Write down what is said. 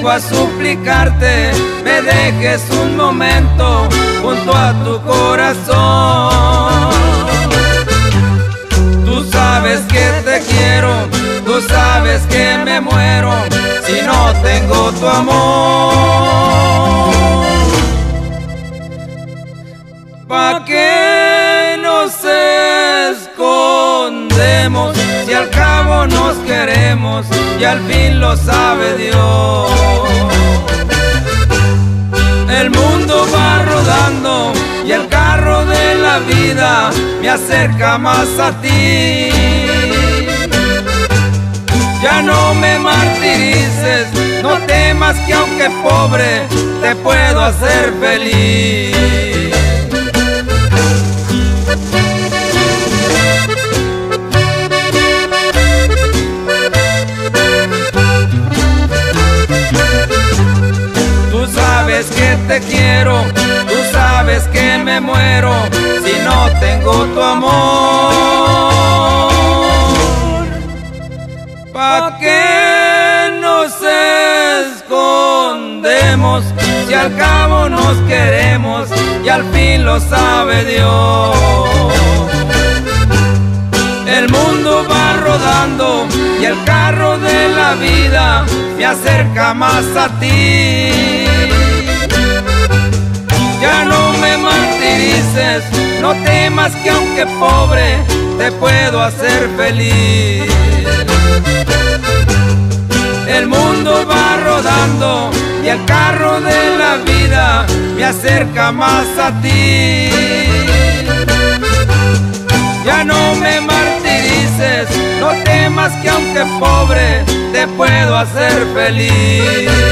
vengo a suplicarte, me dejes un momento junto a tu corazón. Tú sabes que te quiero, tú sabes que me muero si no tengo tu amor. ¿Pa' qué nos escondemos si al cabo nos queremos y al fin lo sabe Dios? El mundo va rodando y el carro de la vida me acerca más a ti. Ya no me martirices, no temas que aunque pobre te puedo hacer feliz. Tú sabes que te quiero, tú sabes que me muero si no tengo tu amor. ¿Pa' qué nos escondemos si al cabo nos queremos y al fin lo sabe Dios? El mundo va rodando y el carro de la vida me acerca más a ti. Ya no me martirices, no temas que aunque pobre te puedo hacer feliz. El mundo va rodando y el carro de la vida me acerca más a ti. Ya no me martirices, no temas que aunque pobre te puedo hacer feliz.